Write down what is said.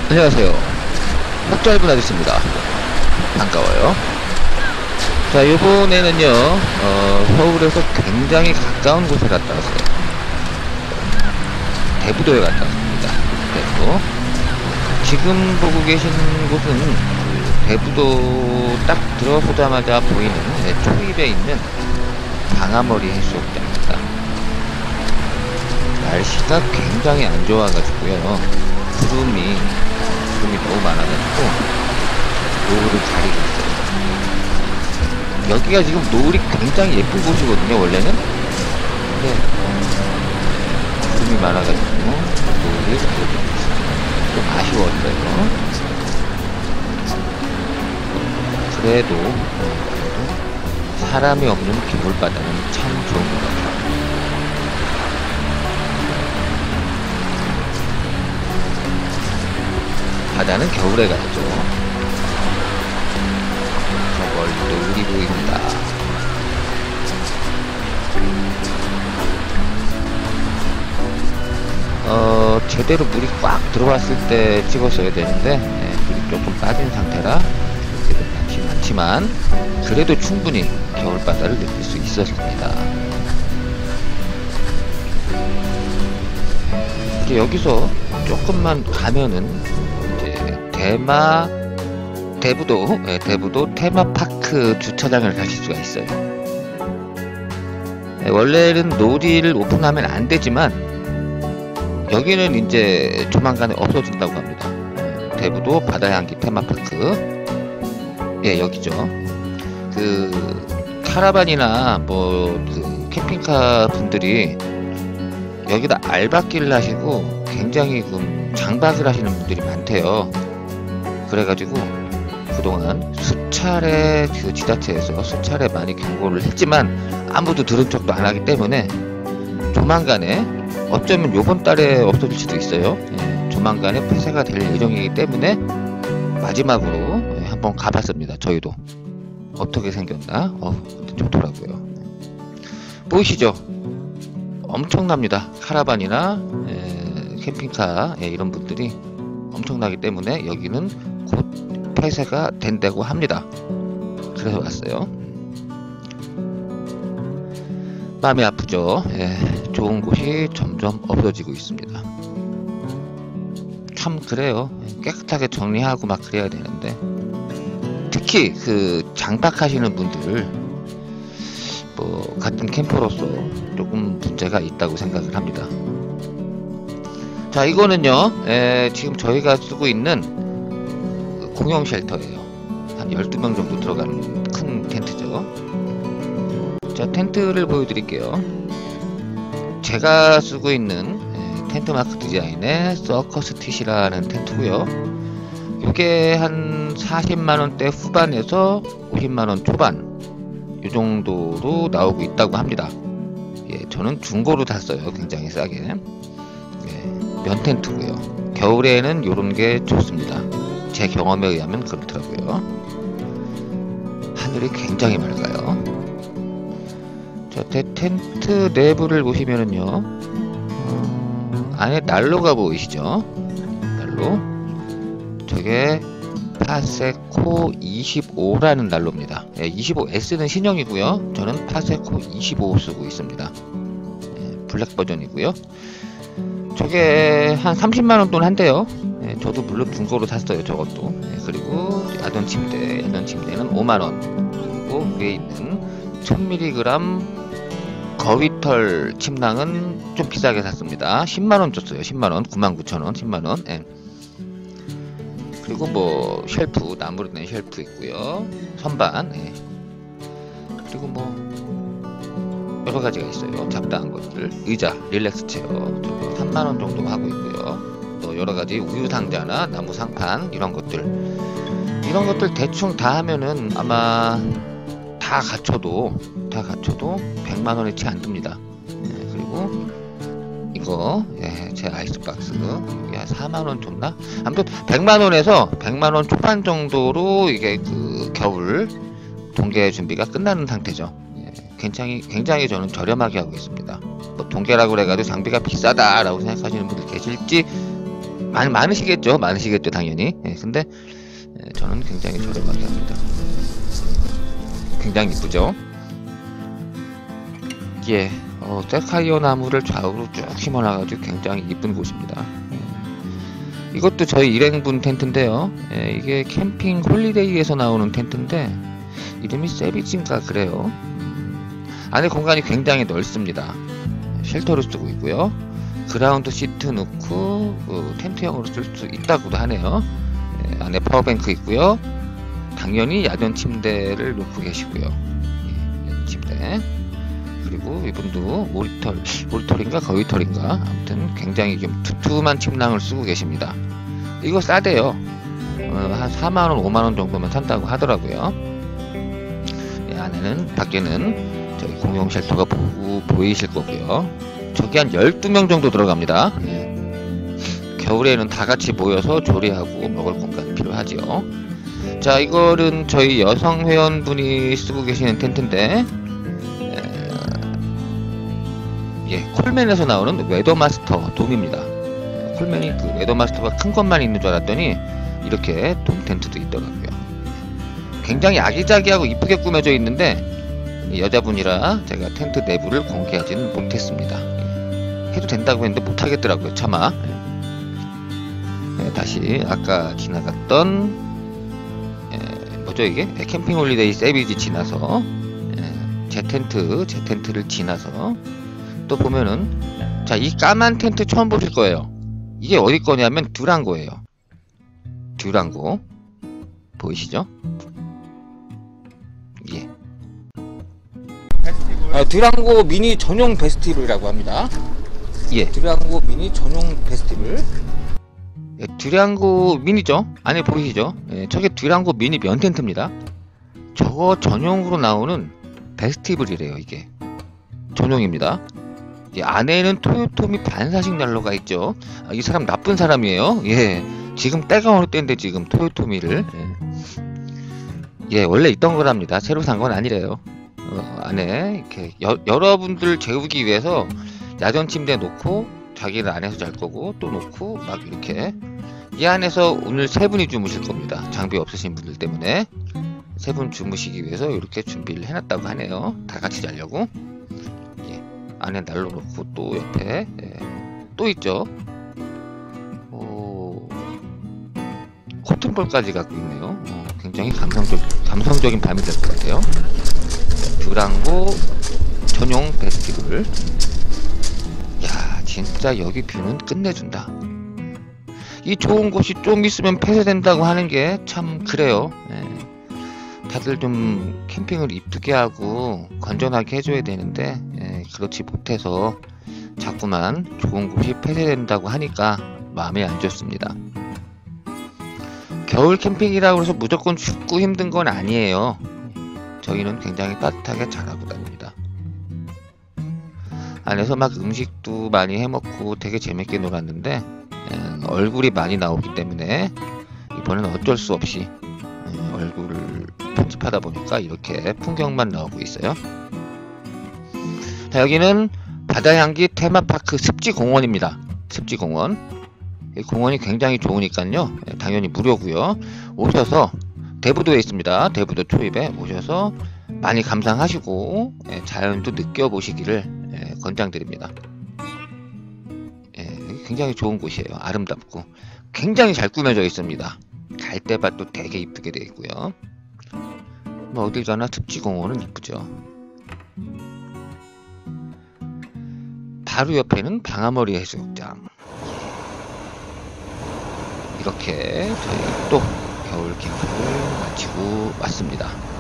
안녕하세요. 흑짧은 아저씨입니다. 반가워요. 자, 요번에는요, 서울에서 굉장히 가까운 곳에 갔다 왔어요. 대부도에 갔다 왔습니다. 대부도. 지금 보고 계신 곳은 그 대부도 딱 들어서자마자 보이는 초입에 있는 방아머리 해수욕장입니다. 날씨가 굉장히 안 좋아가지고요. 구름이 너무 많아가지고 노을을 가리고 있어요. 여기가 지금 노을이 굉장히 예쁜 곳이거든요, 원래는. 근데 구름이 많아가지고 노을이 가리고 있어요. 좀 아쉬웠어요. 그래도 사람이 없는 겨울바다는 참 좋은 것 같아요. 바다는 겨울에 가야죠. 저 멀리 노을이 보입니다. 제대로 물이 꽉 들어왔을 때 찍었어야 되는데 물이 조금 빠진 상태라 그렇게도 많지 않지만 그래도 충분히 겨울바다를 느낄 수 있었습니다. 이제 여기서 조금만 가면은 대부도 테마파크 주차장을 가실 수가 있어요. 원래는 놀이를 오픈하면 안 되지만 여기는 이제 조만간에 없어진다고 합니다. 대부도 바다향기 테마파크. 예, 여기죠. 그 카라반이나 그 캠핑카 분들이 여기다 알박기를 하시고 굉장히 장박을 하시는 분들이 많대요. 그래가지고 그동안 수차례 지자체에서 수차례 많이 경고를 했지만 아무도 들은 척도 안 하기 때문에 조만간에 어쩌면 요번 달에 없어질 수도 있어요. 조만간에 폐쇄가 될 예정이기 때문에 마지막으로 한번 가봤습니다. 저희도 어떻게 생겼나 좋더라고요. 보이시죠? 엄청납니다. 카라반이나 캠핑카 이런 분들이 엄청나기 때문에 여기는 곧 폐쇄가 된다고 합니다. 그래서 왔어요. 마음이 아프죠. 좋은 곳이 점점 없어지고 있습니다. 참 그래요. 깨끗하게 정리하고 막 그래야 되는데 특히 그 장박하시는 분들 같은 캠퍼로서 조금 문제가 있다고 생각을 합니다. 자, 이거는요 지금 저희가 쓰고 있는 공용 쉘터예요. 한 12명 정도 들어가는 큰 텐트죠. 자, 텐트를 보여드릴게요. 제가 쓰고 있는 텐트마크 디자인의 서커스핏이라는 텐트고요. 이게 한 40만원대 후반에서 50만원 초반 이 정도로 나오고 있다고 합니다. 저는 중고로 샀어요. 굉장히 싸게. 면 텐트고요. 겨울에는 요런게 좋습니다. 제 경험에 의하면 그렇더라고요. 하늘이 굉장히 맑아요. 자, 텐트 내부를 보시면은요, 안에 난로가 보이시죠? 난로. 저게 파세코 25라는 난로입니다. 25S는 신형이고요. 저는 파세코 25 쓰고 있습니다. 블랙 버전이고요. 저게 한 30만원 돈 한대요. 저도 물론 중고로 샀어요. 저것도. 그리고 야전 침대는 5만원. 그리고 위에 있는 1000mg 거위털 침낭은 좀 비싸게 샀습니다. 10만원 줬어요. 10만원. 99,000원. 10만원. 그리고 쉘프, 나무로 된 쉘프 있고요. 선반. 그리고 여러 가지가 있어요. 잡다한 것들. 의자, 릴렉스 체어. 저거 3만원 정도 하고 있고요. 또 여러 가지 우유 상자나 나무 상판 이런 것들 대충 다 하면은 아마 다 갖춰도 100만원이 채 안 듭니다. 그리고 이거 제 아이스박스 이게 한 4만원 줬나? 아무튼 100만원에서 100만원 초반 정도로 이게 그 겨울 동계 준비가 끝나는 상태죠. 굉장히 저는 저렴하게 하고 있습니다. 동계라고 해가지고 장비가 비싸다라고 생각하시는 분들 계실지 많으시겠죠. 많으시겠죠, 당연히. 예, 근데 저는 굉장히 저렴하게 합니다. 굉장히 이쁘죠. 예, 세카이어 나무를 좌우로 쭉 심어놔가지고 굉장히 이쁜 곳입니다. 이것도 저희 일행분 텐트인데요. 이게 캠핑 홀리데이에서 나오는 텐트인데 이름이 세비지인가 그래요. 안에 공간이 굉장히 넓습니다. 쉘터를 쓰고 있고요. 그라운드 시트 넣고 텐트형으로 쓸 수 있다고도 하네요. 안에 파워뱅크 있고요. 당연히 야전 침대를 놓고 계시고요. 야전 침대. 그리고 이분도 오리털인가 거위털인가 아무튼 굉장히 좀 두툼한 침낭을 쓰고 계십니다. 이거 싸대요. 한 4만원 5만원 정도면 산다고 하더라고요. 안에는 밖에는 저희 공용 쉘터가 보이실 거고요. 저기 한 12명 정도 들어갑니다. 겨울에는 다 같이 모여서 조리하고 먹을 공간이 필요하지요. 자, 이거는 저희 여성 회원분이 쓰고 계시는 텐트인데 콜맨에서 나오는 웨더마스터 돔입니다. 콜맨이 그 웨더마스터가 큰 것만 있는 줄 알았더니 이렇게 돔 텐트도 있더라고요. 굉장히 아기자기하고 이쁘게 꾸며져 있는데 여자분이라 제가 텐트 내부를 공개하지는 못했습니다. 해도 된다고 했는데 못하겠더라고요, 차마. 다시 아까 지나갔던 뭐죠 이게? 캠핑 홀리데이 세비지 지나서 제 텐트를 지나서 또 보면은 자, 이 까만 텐트 처음 보실 거예요. 이게 어디 거냐면 듀랑고예요. 듀랑고 보이시죠? 예. 듀랑고 미니 전용 베스티블이라고 합니다. 예. 듀랑고 미니 전용 베스티블. 듀랑고 미니죠? 안에 보이시죠? 저게 듀랑고 미니 면 텐트입니다. 저거 전용으로 나오는 베스티블이래요. 이게 전용입니다. 안에는 토요토미 반사식 난로가 있죠. 이 사람 나쁜 사람이에요. 예, 지금 때가 어느 때인데 지금 토요토미를 원래 있던 거랍니다. 새로 산 건 아니래요. 안에 이렇게 여러분들 재우기 위해서 야전 침대 놓고 자기는 안에서 잘 거고 또 놓고 막 이렇게 이 안에서 오늘 3분이 주무실 겁니다. 장비 없으신 분들 때문에 3분 주무시기 위해서 이렇게 준비를 해놨다고 하네요. 다 같이 자려고. 안에 난로 놓고 또 옆에 또 있죠. 코튼볼까지 갖고 있네요. 굉장히 감성적인 밤이 될 것 같아요. 듀랑고 전용 베스티블. 야, 진짜 여기 뷰는 끝내준다. 이 좋은 곳이 좀 있으면 폐쇄된다고 하는 게 참 그래요. 다들 좀 캠핑을 이쁘게 하고 건전하게 해줘야 되는데 그렇지 못해서 자꾸만 좋은 곳이 폐쇄된다고 하니까 마음이 안 좋습니다. 겨울 캠핑이라고 해서 무조건 춥고 힘든 건 아니에요. 저희는 굉장히 따뜻하게 잘하고 다닙니다. 안에서 막 음식도 많이 해먹고 되게 재밌게 놀았는데 얼굴이 많이 나오기 때문에 이번엔 어쩔 수 없이 얼굴을 편집하다 보니까 이렇게 풍경만 나오고 있어요. 자, 여기는 바다향기 테마파크 습지공원입니다. 습지공원. 이 공원이 굉장히 좋으니까요. 당연히 무료고요. 오셔서 대부도에 있습니다. 대부도 초입에 오셔서 많이 감상하시고 자연도 느껴보시기를 권장드립니다. 굉장히 좋은 곳이에요. 아름답고 굉장히 잘 꾸며져 있습니다. 갈대밭도 되게 이쁘게 되어 있고요. 뭐 어딜 가나 습지공원은 이쁘죠. 바로 옆에는 방아머리 해수욕장. 이렇게 저희 또 겨울 캠프를 마치고 왔습니다.